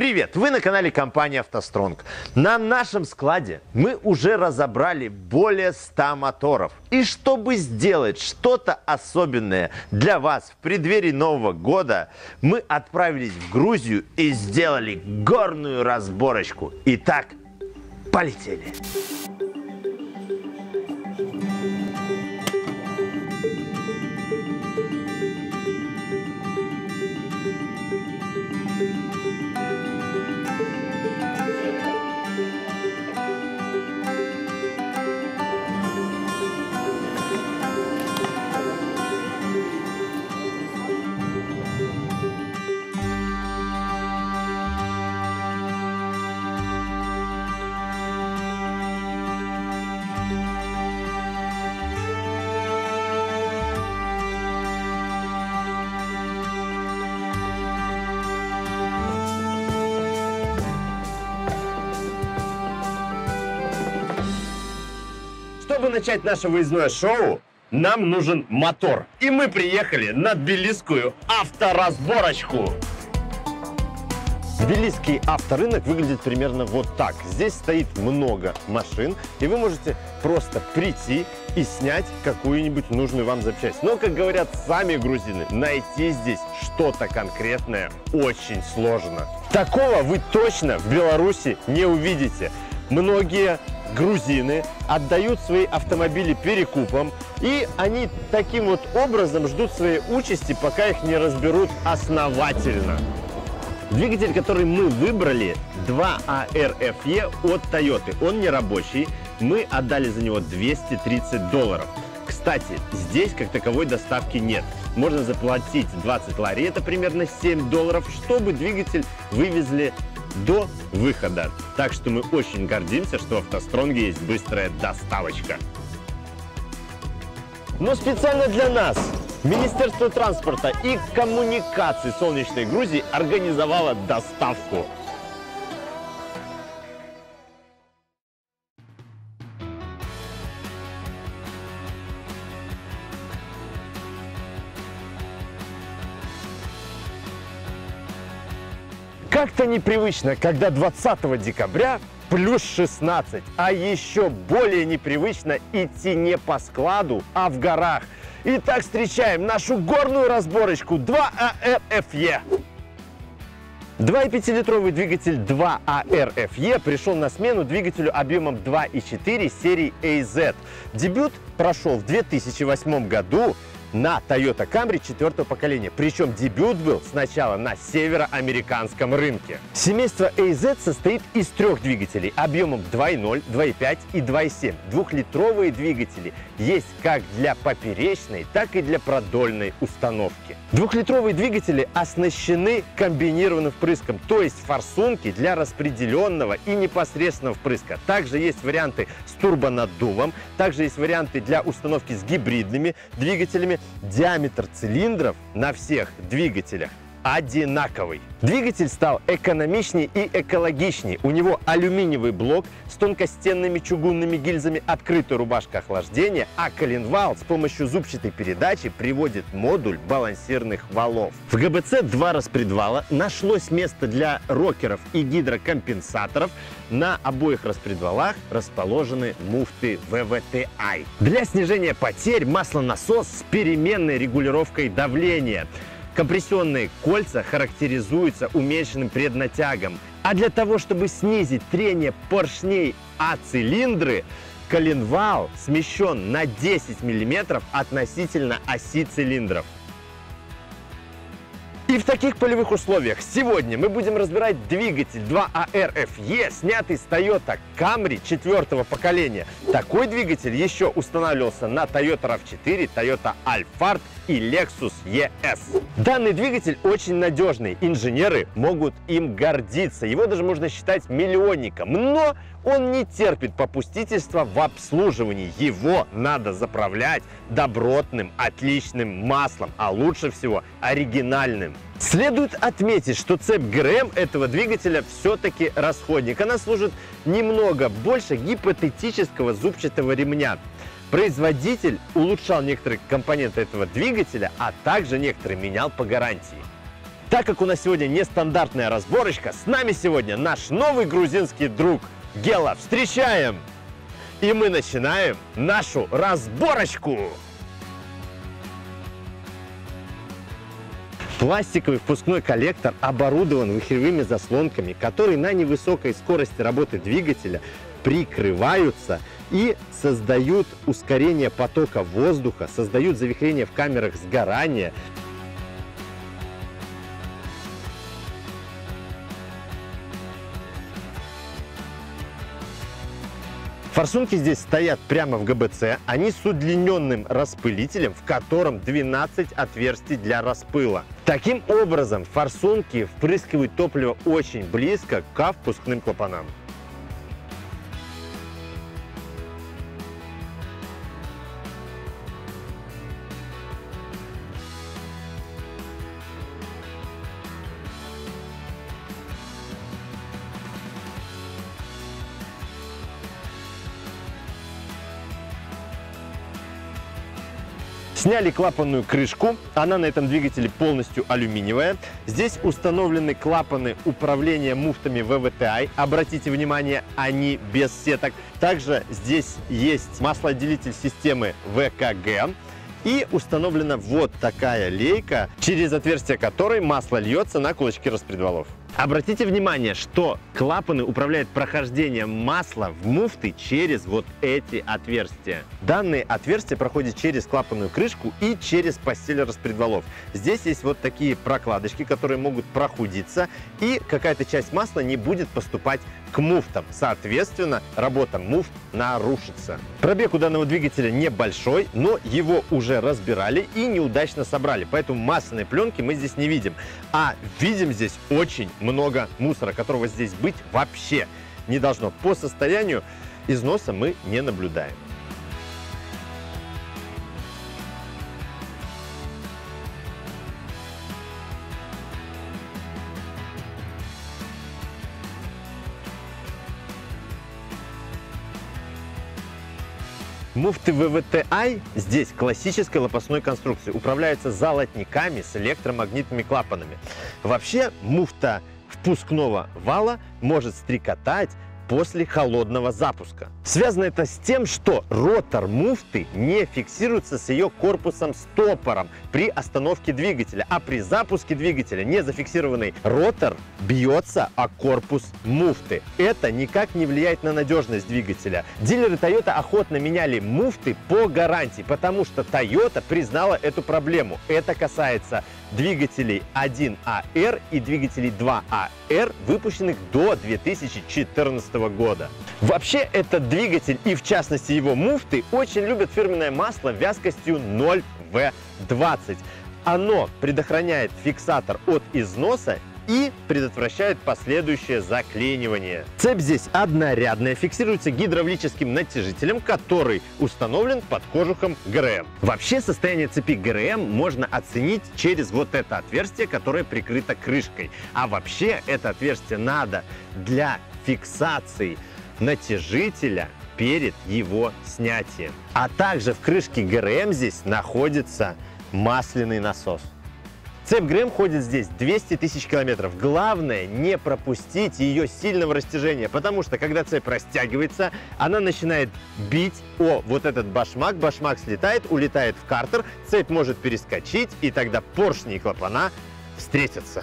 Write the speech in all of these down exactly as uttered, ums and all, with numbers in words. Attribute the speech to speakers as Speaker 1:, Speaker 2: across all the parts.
Speaker 1: Привет! Вы на канале компании «АвтоСтронг». На нашем складе мы уже разобрали более ста моторов. И чтобы сделать что-то особенное для вас в преддверии Нового года, мы отправились в Грузию и сделали горную разборочку. Итак, полетели! Чтобы начать наше выездное шоу, нам нужен мотор. И мы приехали на тбилисскую авторазборочку. Тбилисский авторынок выглядит примерно вот так. Здесь стоит много машин, и вы можете просто прийти и снять какую-нибудь нужную вам запчасть. Но, как говорят сами грузины, найти здесь что-то конкретное очень сложно. Такого вы точно в Беларуси не увидите. Многие грузины отдают свои автомобили перекупам, и они таким вот образом ждут своей участи, пока их не разберут основательно. Двигатель, который мы выбрали, два А Р Ф Е от Toyota. Он не рабочий, мы отдали за него двести тридцать долларов. Кстати, здесь как таковой доставки нет. Можно заплатить двадцать лари, это примерно семь долларов, чтобы двигатель вывезли до выхода. Так что мы очень гордимся, что в «АвтоСтронге» есть быстрая доставочка. Но специально для нас Министерство транспорта и коммуникаций Солнечной Грузии организовало доставку. Как-то непривычно, когда двадцатого декабря плюс шестнадцать, а еще более непривычно идти не по складу, а в горах. Итак, встречаем нашу горную разборочку два А Р Ф Е. два и пять литровый двигатель два А Р Ф Е пришел на смену двигателю объемом два и четыре серии А Зет. Дебют прошел в две тысячи восьмом году на Toyota Camry четвертого поколения. Причем дебют был сначала на североамериканском рынке. Семейство А Зет состоит из трех двигателей объемом два и ноль, два и пять и два и семь. Двухлитровые двигатели есть как для поперечной, так и для продольной установки. Двухлитровые двигатели оснащены комбинированным впрыском, то есть форсунки для распределенного и непосредственного впрыска. Также есть варианты с турбонаддувом, также есть варианты для установки с гибридными двигателями. Диаметр цилиндров на всех двигателях одинаковый. Двигатель стал экономичнее и экологичнее. У него алюминиевый блок с тонкостенными чугунными гильзами, открытая рубашка охлаждения, а коленвал с помощью зубчатой передачи приводит модуль балансирных валов. В Г Б Ц два распредвала, нашлось место для рокеров и гидрокомпенсаторов. На обоих распредвалах расположены муфты В В Т I. Для снижения потерь маслонасос с переменной регулировкой давления. Компрессионные кольца характеризуются уменьшенным преднатягом. А для того, чтобы снизить трение поршней о цилиндры, коленвал смещен на десять миллиметров относительно оси цилиндров. И в таких полевых условиях сегодня мы будем разбирать двигатель два А Р Ф Е, снятый с Toyota Camry четвертого поколения. Такой двигатель еще устанавливался на Toyota рав четыре, Toyota Alphard и Lexus И С. Данный двигатель очень надежный, инженеры могут им гордиться. Его даже можно считать миллионником, но он не терпит попустительства в обслуживании. Его надо заправлять добротным, отличным маслом, а лучше всего оригинальным. Следует отметить, что цепь Г Р М этого двигателя все-таки расходник. Она служит немного больше гипотетического зубчатого ремня. Производитель улучшал некоторые компоненты этого двигателя, а также некоторые менял по гарантии. Так как у нас сегодня нестандартная разборочка, с нами сегодня наш новый грузинский друг Гела. Встречаем! И мы начинаем нашу разборочку! Пластиковый впускной коллектор оборудован вихревыми заслонками, которые на невысокой скорости работы двигателя прикрываются и создают ускорение потока воздуха, создают завихрение в камерах сгорания. Форсунки здесь стоят прямо в гэ бэ цэ, они с удлиненным распылителем, в котором двенадцать отверстий для распыла. Таким образом, форсунки впрыскивают топливо очень близко к впускным клапанам. Сняли клапанную крышку, она на этом двигателе полностью алюминиевая. Здесь установлены клапаны управления муфтами вэ вэ тэ ай. Обратите внимание, они без сеток. Также здесь есть маслоотделитель системы вэ ка гэ. И установлена вот такая лейка, через отверстие которой масло льется на кулачки распредвалов. Обратите внимание, что клапаны управляют прохождением масла в муфты через вот эти отверстия. Данные отверстия проходят через клапанную крышку и через постель распредвалов. Здесь есть вот такие прокладочки, которые могут прохудиться, и какая-то часть масла не будет поступать к муфтам. Соответственно, работа муфт нарушится. Пробег у данного двигателя небольшой, но его уже разбирали и неудачно собрали, поэтому масляной пленки мы здесь не видим. А видим здесь очень много мусора, которого здесь быть вообще не должно. По состоянию износа мы не наблюдаем. Муфты вэ вэ тэ ай здесь классической лопастной конструкции, управляются золотниками с электромагнитными клапанами. Вообще муфта впускного вала может стрекотать после холодного запуска. Связано это с тем, что ротор муфты не фиксируется с ее корпусом-стопором при остановке двигателя, а при запуске двигателя незафиксированный ротор бьется о корпус муфты. Это никак не влияет на надежность двигателя. Дилеры Toyota охотно меняли муфты по гарантии, потому что Toyota признала эту проблему. Это касается двигателей один а эр и двигателей два а эр, выпущенных до две тысячи четырнадцатого года. Вообще этот двигатель и в частности его муфты очень любят фирменное масло вязкостью ноль вэ двадцать. Оно предохраняет фиксатор от износа и предотвращает последующее заклинивание. Цепь здесь однорядная, фиксируется гидравлическим натяжителем, который установлен под кожухом гэ эр эм. Вообще состояние цепи гэ эр эм можно оценить через вот это отверстие, которое прикрыто крышкой. А вообще это отверстие надо для фиксации натяжителя перед его снятием. А также в крышке гэ эр эм здесь находится масляный насос. Цепь гэ эр эм ходит здесь двести тысяч километров. Главное не пропустить ее сильного растяжения, потому что когда цепь растягивается, она начинает бить о вот этот башмак, башмак слетает, улетает в картер, цепь может перескочить, и тогда поршни и клапана встретятся.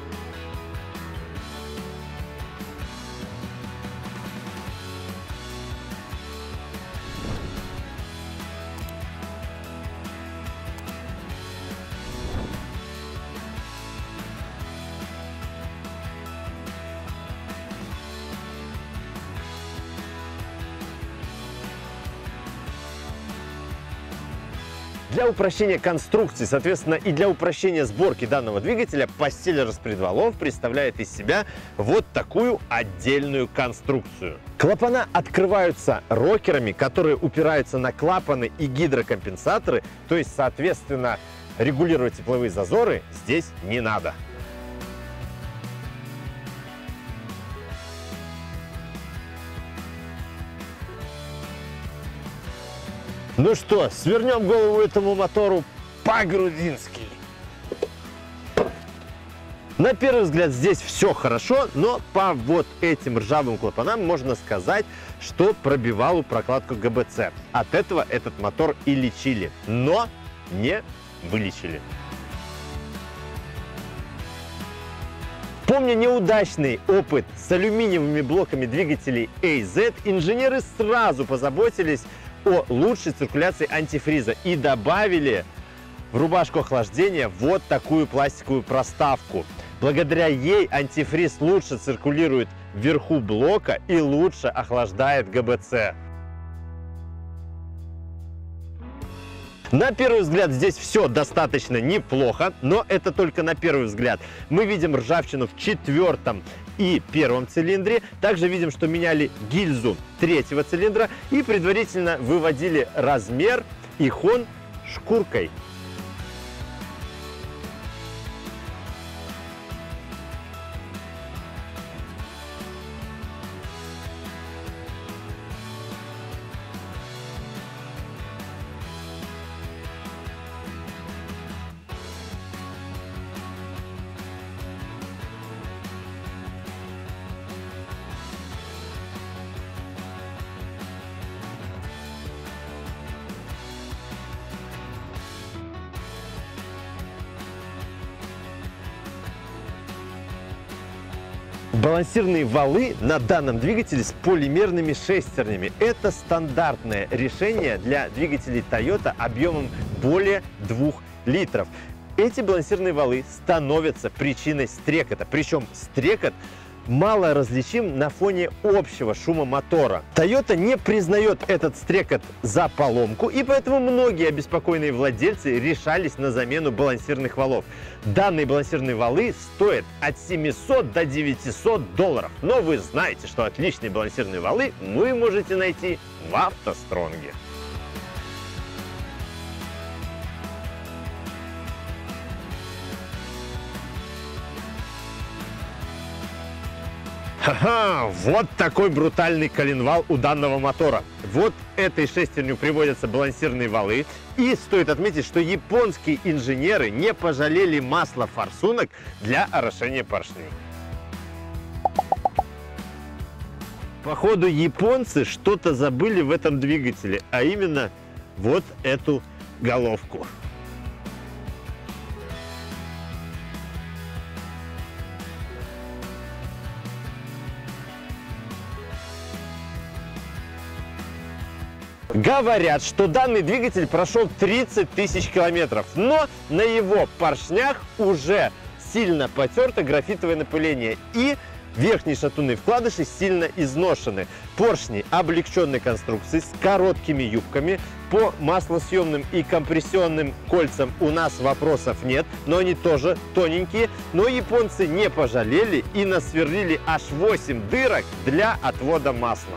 Speaker 1: Для упрощения конструкции, соответственно, и для упрощения сборки данного двигателя, постель распредвалов представляет из себя вот такую отдельную конструкцию. Клапана открываются рокерами, которые упираются на клапаны и гидрокомпенсаторы, то есть, соответственно, регулировать тепловые зазоры здесь не надо. Ну что, свернем голову этому мотору по-грузински. На первый взгляд здесь все хорошо, но по вот этим ржавым клапанам можно сказать, что пробивал прокладку гэ бэ цэ. От этого этот мотор и лечили, но не вылечили. Помня неудачный опыт с алюминиевыми блоками двигателей эй зет, инженеры сразу позаботились о лучшей циркуляции антифриза и добавили в рубашку охлаждения вот такую пластиковую проставку. Благодаря ей антифриз лучше циркулирует вверху блока и лучше охлаждает гэ бэ цэ. На первый взгляд здесь все достаточно неплохо, но это только на первый взгляд. Мы видим ржавчину в четвертом и первом цилиндре. Также видим, что меняли гильзу третьего цилиндра и предварительно выводили размер и хон шкуркой. Балансирные валы на данном двигателе с полимерными шестернями. Это стандартное решение для двигателей Toyota объемом более двух литров. Эти балансирные валы становятся причиной стрекота. Причем стрекот мало различим на фоне общего шума мотора. Toyota не признает этот стрекот за поломку, и поэтому многие обеспокоенные владельцы решались на замену балансирных валов. Данные балансирные валы стоят от семисот до девятисот долларов. Но вы знаете, что отличные балансирные валы вы можете найти в автостронге. Ха-ха! Вот такой брутальный коленвал у данного мотора. Вот этой шестерню приводятся балансирные валы. И стоит отметить, что японские инженеры не пожалели масла форсунок для орошения поршней. Походу, японцы что-то забыли в этом двигателе, а именно вот эту головку. Говорят, что данный двигатель прошел тридцать тысяч километров, но на его поршнях уже сильно потерто графитовое напыление и верхние шатунные вкладыши сильно изношены. Поршни облегченной конструкции с короткими юбками. По маслосъемным и компрессионным кольцам у нас вопросов нет, но они тоже тоненькие. Но японцы не пожалели и насверлили аж восемь дырок для отвода масла.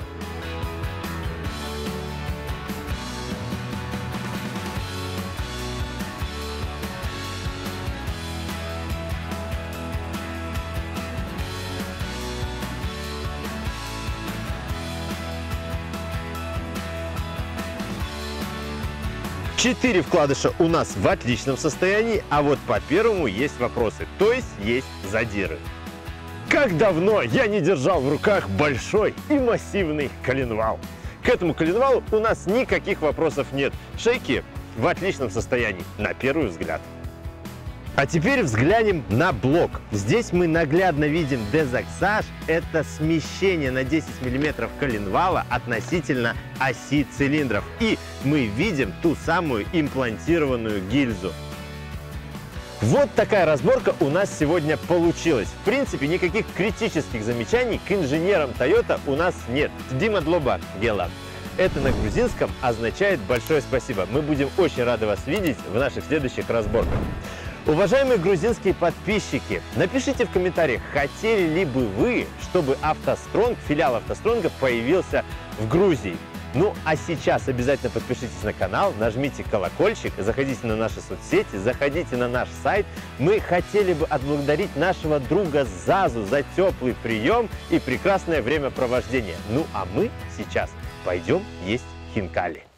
Speaker 1: Четыре вкладыша у нас в отличном состоянии, а вот по первому есть вопросы, то есть есть задиры. Как давно я не держал в руках большой и массивный коленвал. К этому коленвалу у нас никаких вопросов нет. Шейки в отличном состоянии, на первый взгляд. А теперь взглянем на блок. Здесь мы наглядно видим дезаксаж. Это смещение на десять миллиметров коленвала относительно оси цилиндров. И мы видим ту самую имплантированную гильзу. Вот такая разборка у нас сегодня получилась. В принципе, никаких критических замечаний к инженерам Toyota у нас нет. Дима Длоба Гела. Это на грузинском означает большое спасибо. Мы будем очень рады вас видеть в наших следующих разборках. Уважаемые грузинские подписчики, напишите в комментариях, хотели ли бы вы, чтобы автостронг, филиал автостронга появился в Грузии. Ну а сейчас обязательно подпишитесь на канал, нажмите колокольчик, заходите на наши соцсети, заходите на наш сайт. Мы хотели бы отблагодарить нашего друга Зазу за теплый прием и прекрасное времяпровождение. Ну а мы сейчас пойдем есть хинкали.